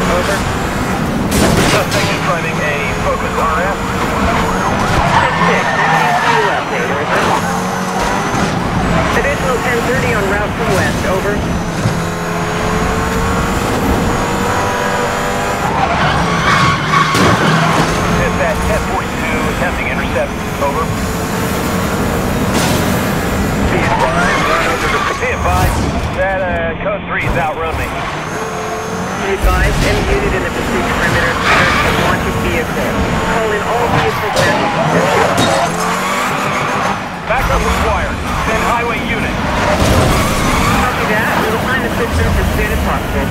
Over. Suspect is driving a Focus RS. 10-6, MDC update, over. Additional 1030 on route from west, over. Dispatch 1042, attempting intercept, over. Be advised, that code 3 is outrun me. Be advised, any unit in the pursuit perimeter search a wanted vehicle. Call in all vehicles back to position. Backup required. Send highway unit. Copy that. We'll find assistance as soon as possible.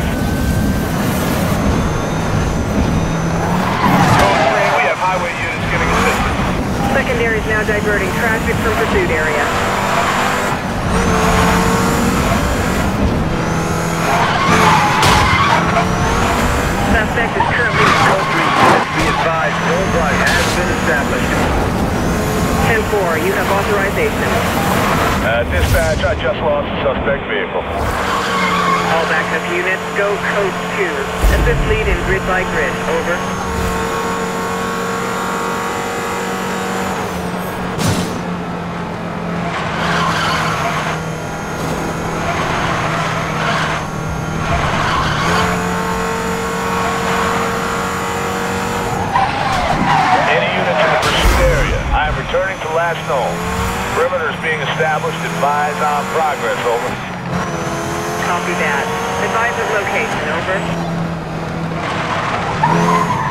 Code 3, we have highway units giving assistance. Secondary is now diverting traffic from pursuit area. Suspect is currently Code 3 units, be advised, roadblock has been established. 10-4, you have authorization. Dispatch, I just lost the suspect vehicle. All backup units, go code 2. Assist lead in grid by grid, over. Returning to last known. Perimeter is being established. Advise on progress, over. Copy that. Advise of location, over.